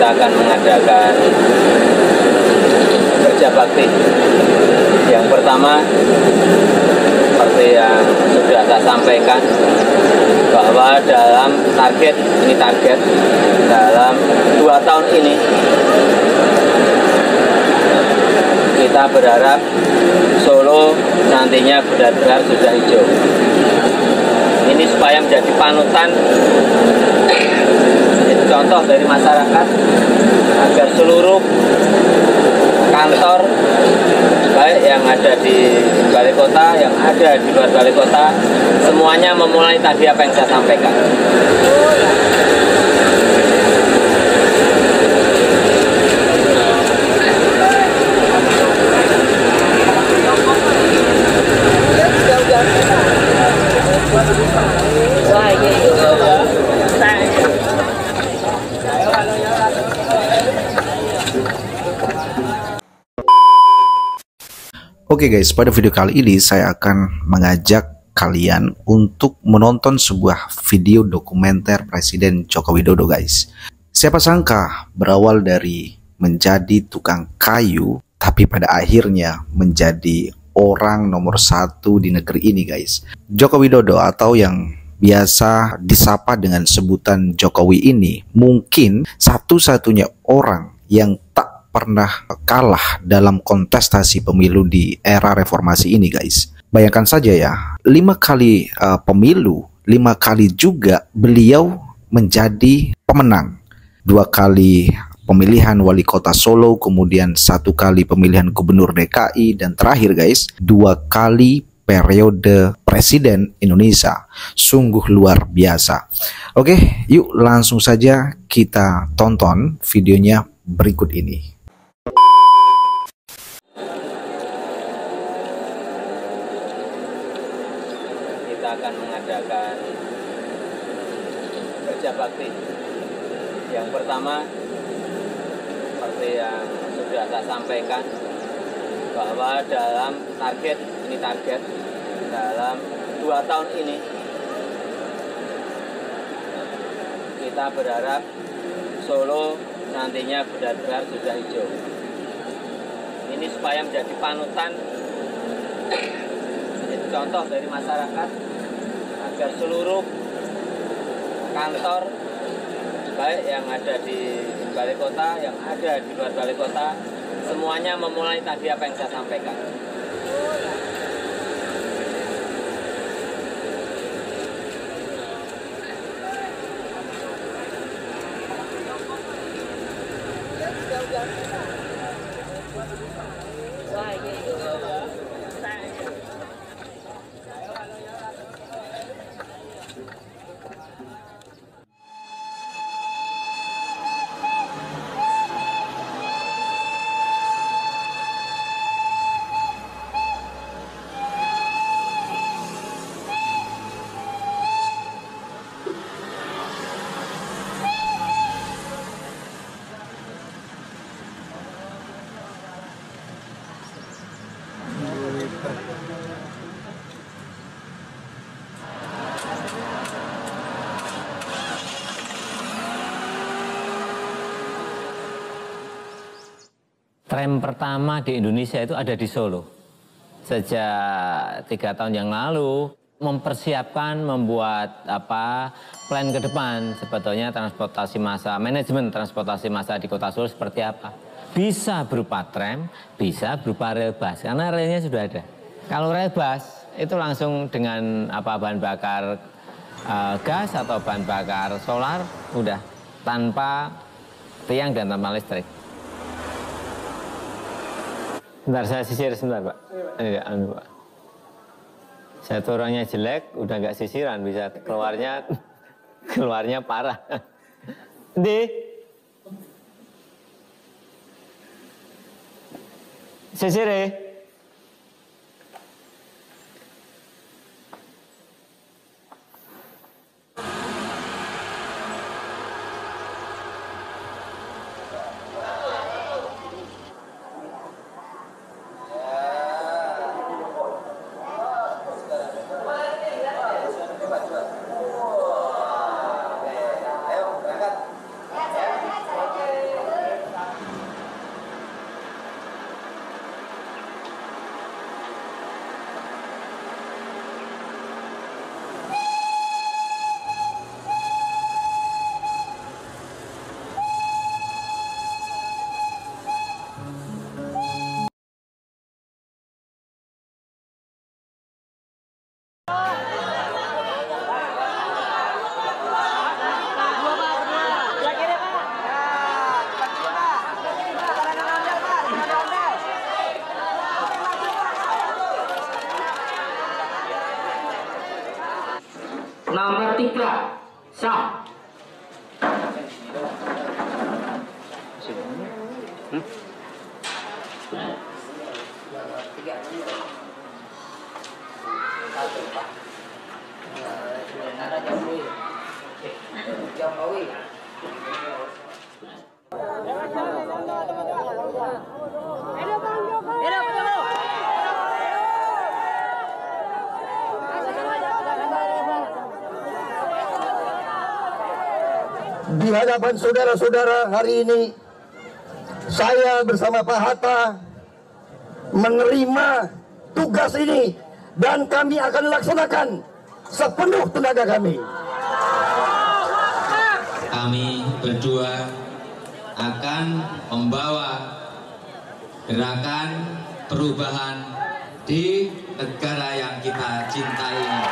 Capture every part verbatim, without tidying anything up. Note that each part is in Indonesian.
kita akan mengadakan kerja bakti. Yang pertama, seperti yang sudah saya sampaikan, bahwa dalam target, ini target, dalam dua tahun ini, kita berharap Solo nantinya benar-benar sudah hijau. Ini supaya menjadi panutan, menjadi contoh dari masyarakat, agar seluruh kantor, baik yang ada di balai kota, yang ada di luar balai kota, semuanya memulai tadi apa yang saya sampaikan. Oke guys, pada video kali ini saya akan mengajak kalian untuk menonton sebuah video dokumenter Presiden Joko Widodo guys. Siapa sangka berawal dari menjadi tukang kayu, tapi pada akhirnya menjadi orang nomor satu di negeri ini guys. Joko Widodo atau yang biasa disapa dengan sebutan Jokowi ini mungkin satu-satunya orang yang tak pernah kalah dalam kontestasi pemilu di era reformasi ini guys. Bayangkan saja ya, lima kali uh, pemilu, lima kali juga beliau menjadi pemenang. Dua kali pemilihan wali kota Solo, kemudian satu kali pemilihan gubernur D K I, dan terakhir guys, dua kali periode presiden Indonesia. Sungguh luar biasa. Oke, yuk langsung saja kita tonton videonya berikut ini. Kita akan mengadakan kerja bakti. Yang pertama, seperti yang sudah saya sampaikan, bahwa dalam target, ini target, dalam dua tahun ini, kita berharap Solo nantinya benar-benar sudah hijau. Ini supaya menjadi panutan, menjadi contoh dari masyarakat, agar seluruh kantor, baik yang ada di balai kota, yang ada di luar balai kota, semuanya memulai tadi apa yang saya sampaikan. Tram pertama di Indonesia itu ada di Solo. Sejak tiga tahun yang lalu, mempersiapkan, membuat apa plan ke depan sebetulnya transportasi massa, manajemen transportasi massa di kota Solo seperti apa. Bisa berupa tram, bisa berupa rel bus, karena relnya sudah ada. Kalau rel bus itu langsung dengan apa bahan bakar uh, gas atau bahan bakar solar, udah tanpa tiang dan tanpa listrik. Bentar, saya sisir sebentar, Pak. Ini, anu, Pak. Saya tuh orangnya jelek, udah nggak sisiran, bisa keluarnya, keluarnya parah. Di, sisir ya. Sah. Hmm? Jokowi. Di hadapan saudara-saudara hari ini, saya bersama Pak Hatta menerima tugas ini dan kami akan laksanakan sepenuh tenaga kami. Kami berdua akan membawa gerakan perubahan di negara yang kita cintai ini.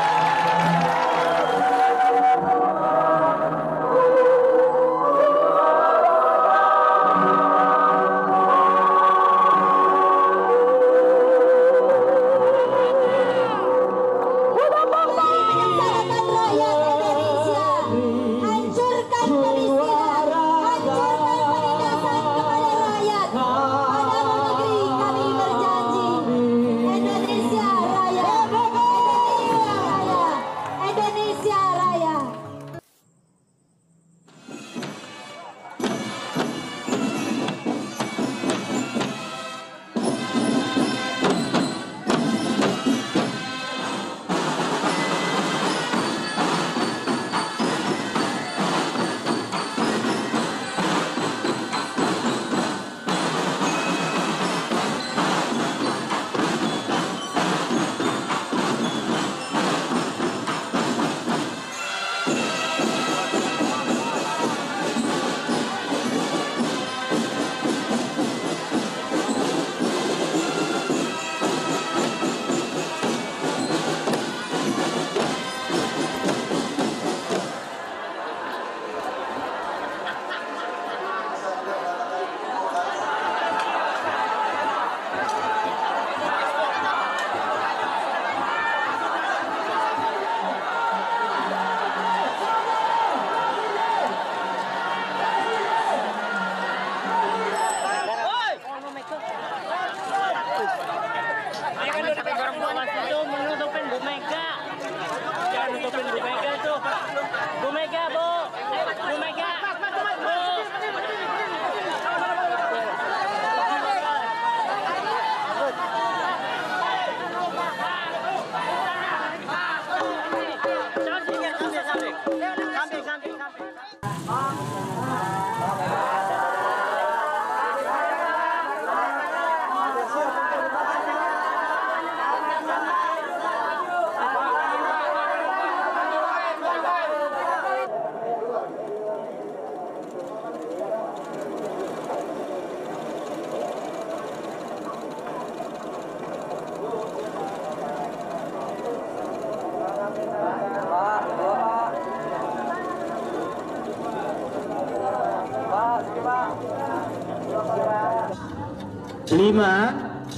Lima,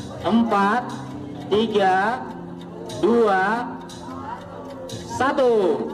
empat, tiga, dua, satu.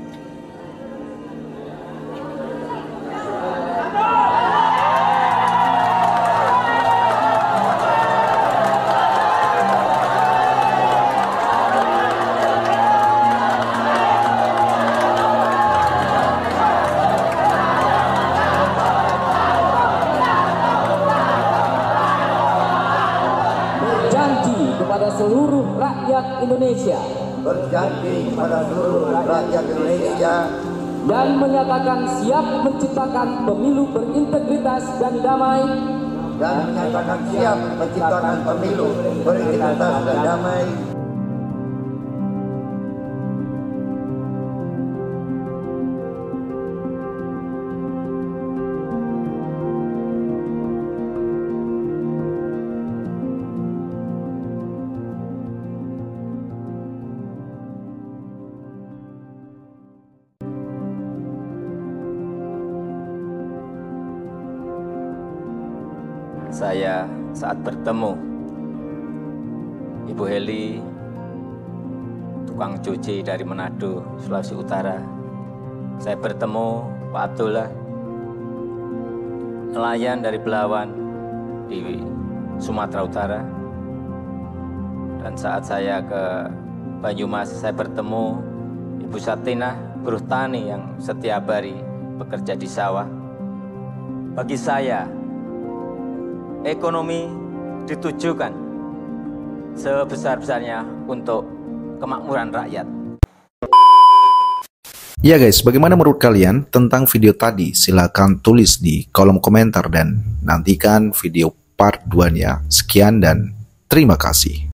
Kepada seluruh rakyat Indonesia, Berjanji kepada seluruh rakyat Indonesia dan menyatakan siap menciptakan pemilu berintegritas dan damai, dan menyatakan siap menciptakan pemilu berintegritas dan damai. Saya saat bertemu Ibu Heli, tukang cuci dari Manado, Sulawesi Utara, saya bertemu Pak Abdullah, nelayan dari Belawan di Sumatera Utara. Dan saat saya ke Banyumas, saya bertemu Ibu Satinah, buruh tani yang setiap hari bekerja di sawah. Bagi saya, ekonomi ditujukan sebesar-besarnya untuk kemakmuran rakyat. Ya guys, bagaimana menurut kalian tentang video tadi? Silahkan tulis di kolom komentar dan nantikan video part dua-nya. Sekian dan terima kasih.